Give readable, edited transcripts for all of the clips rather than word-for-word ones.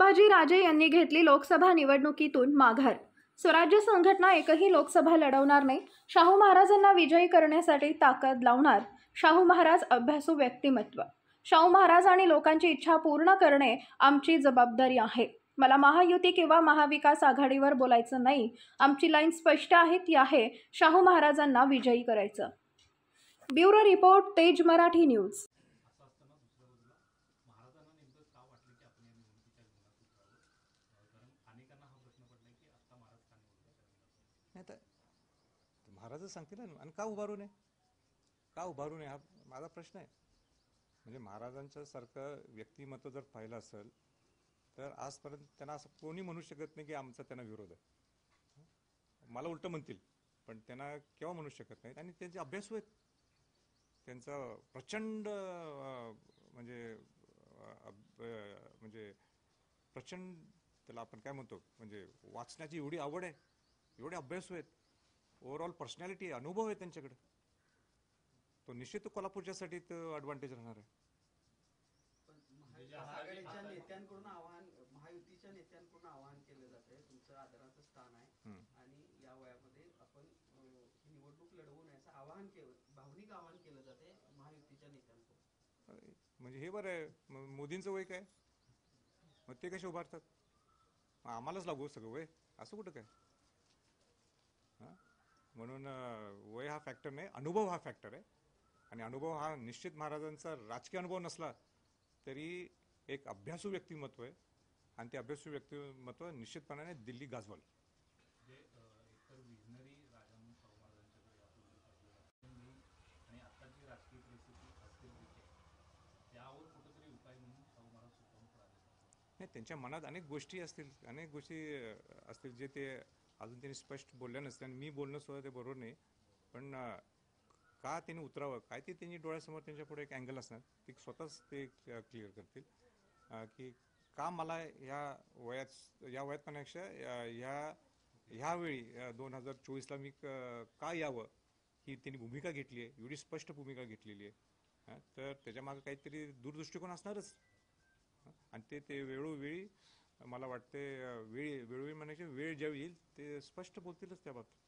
संभाजीराजे यांनी घेतली लोकसभा निवडणुकीतून माघार. स्वराज्य संघटना एकही लोकसभा लढवणार नाही. शाहू महाराजांना विजयी करण्यासाठी ताकद लावणार. शाहू महाराज अभ्यासू व्यक्तिमत्व. शाहू महाराज आणि लोकांची इच्छा पूर्ण करणे आमची जबाबदारी आहे. मला महायुती किंवा महाविकास आघाडीवर बोलायचं नाही. आमची लाईन स्पष्ट आहे, ती आहे शाहू महाराजांना विजयी करायचं. ब्युरो रिपोर्ट, तेज मराठी न्यूज. महाराज सांगतील ना, आणि का उभारू नये, का उभारू नये हा माझा प्रश्न आहे. म्हणजे महाराजांच्या सारखं व्यक्तिमत्व जर पाहिलं असेल तर आजपर्यंत त्यांना असं कोणी म्हणू शकत नाही की आमचा त्यांना विरोध आहे. मला उलट म्हणतील, पण त्यांना केव्हा म्हणू शकत नाहीत. आणि त्यांचे अभ्यासू आहेत, त्यांचा प्रचंड म्हणजे प्रचंड त्याला आपण काय म्हणतो, म्हणजे वाचण्याची एवढी आवड आहे, एवढे अभ्यासू आहेत, ओव्हरऑल पर्सनॅलिटी, अनुभव आहे त्यांच्याकडे. तो निश्चित कोल्हापूरच्यासाठी ॲडव्हान्टेज राहणार आहे. महायुतीच्या नेत्यांकडून आवाहन केलं जात आहे, तुमचं आदराचं स्थान आहे आणि या वयामध्ये आपण ही निवडणूक लढवू नये आवाहन केलं, भावनिक आवाहन केलं जाते महायुतीच्या नेत्यांकडून. म्हणजे हे बरं आहे, मोदींचं वय काय, मग ते कसे उभारतात, आम्हालाच लागू सगळं वय, असं कुठं काय. म्हणून वय हा फॅक्टर नाही, अनुभव हा फॅक्टर आहे. आणि अनुभव हा निश्चित महाराजांचा राजकीय अनुभव नसला तरी एक अभ्यासू व्यक्तिमत्व आहे. आणि ते अभ्यासू व्यक्तिमत्व निश्चितपणाने दिल्ली गाजवाल. नाही, त्यांच्या मनात अनेक गोष्टी असतील जे ते अजून त्यांनी स्पष्ट बोलल्या नसते. आणि मी बोलणं सुद्धा ते बरोबर नाही, पण का त्यांनी उतरावं काय ते त्यांनी डोळ्यासमोर त्यांच्या पुढे एक अँगल असणार, ते स्वतःच ते क्लिअर करतील की का मला या वयातपेक्षा ह्यावेळी 2024ला मी का यावं, ही त्यांनी भूमिका घेतली आहे, एवढी स्पष्ट भूमिका घेतलेली आहे. तर त्याच्यामागे काहीतरी दूरदृष्टिकोन असणारच. आणि ते वेळोवेळी मला वाटते वेळोवेळी म्हणायचे वेळ ज्यावेळी येईल ते स्पष्ट बोलतीलच त्या बाबतीत.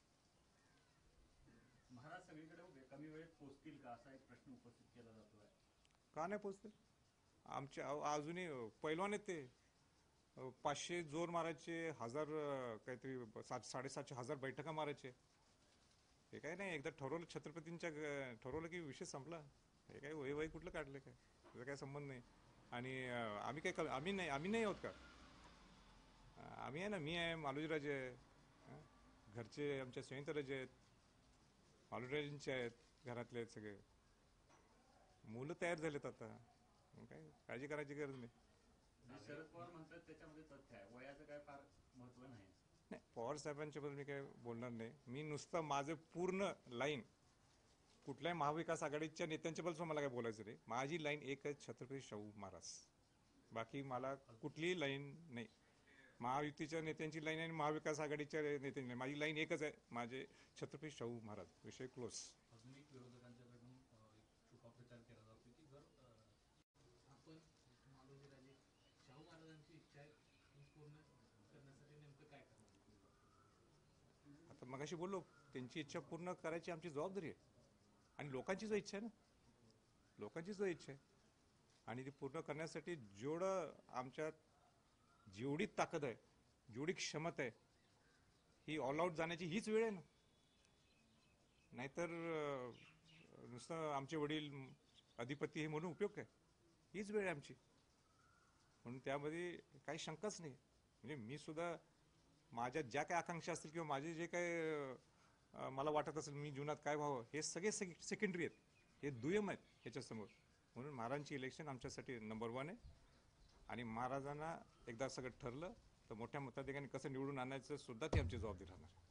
महाराज सगळीकडे कमी वेळेत पोहोचतील का असा एक प्रश्न उपस्थित केला जातोय. का नाही पोहोचतील, आमच्या अजूनही पैलवान आहेत ते. 500 जोर मारायचे, 1000 काहीतरी 700-750 बैठका मारायचे. हे काय नाही, एकदा ठरवलं छत्रपतींच्या ठरवलं की विषय संपला. हे काय वय कुठलं काढलं काय, त्याचा काय संबंध नाही. आणि आम्ही नाही आहोत का, आम्ही आहे ना, मी आहे, मालोजीराजे आहे, घरचे आमच्या संयुक्तराजे आहेत, मालोजीराजेंचे आहेत, घरातले आहेत सगळे मुलं तयार झालेत. आता काय काळजी करायची गरज नाही. शरद पवार म्हणतात त्याच्यामध्ये तथ्य आहे, वयाचं काय फार महत्व नाही. पवार साहेबांच्या बद्दल मी काय बोलणार नाही. मी नुसतं माझं पूर्ण लाईन कुठल्याही महाविकास आघाडीच्या नेत्यांच्या बद्दल मला काय बोलायचं नाही. माझी लाईन एक आहे, छत्रपती शाहू महाराज. बाकी मला कुठलीही लाईन नाही. महायुतीच्या नेत्यांची लाईन आणि महाविकास आघाडीच्या नेत्यांची लाईन, माझी लाईन एकच आहे, माझे छत्रपती शाहू महाराज. विषय क्लोज. विरोधकांच्याकडून छुपा प्रचार केला जातो की जर आपण मालोजीराजे शाहू महाराजांची इच्छा पूर्ण करण्यासाठी नेमकं काय करणार. आता मगाशी बोललो, त्यांची इच्छा पूर्ण करायची आमची जबाबदारी आहे. आणि लोकांची जो इच्छा आहे ना, लोकांची जो इच्छा आहे, आणि ती पूर्ण करण्यासाठी जेवढं आमच्यात जेवढी ताकद आहे, जेवढी क्षमता आहे, ही ऑल आउट जाण्याची हीच वेळ आहे ना. नाहीतर नुसतं आमचे वडील अधिपती हे म्हणून उपयोग काय, हीच वेळ आहे आमची. म्हणून त्यामध्ये काही शंकाच नाही. म्हणजे मी सुद्धा माझ्या ज्या काही आकांक्षा असतील किंवा माझे जे काय मला वाटत असेल मी जीवनात काय व्हावं, हे सगळे सेकंडरी आहेत, हे दुय्यम आहेत ह्याच्यासमोर. म्हणून महाराजांची इलेक्शन आमच्यासाठी नंबर 1 आहे. आणि महाराजांना एकदा सगळं ठरलं तर मोठ्या मताधिकाऱ्यांनी कसं निवडून आणायचं सुद्धा ती आमची जबाबदारी राहणार.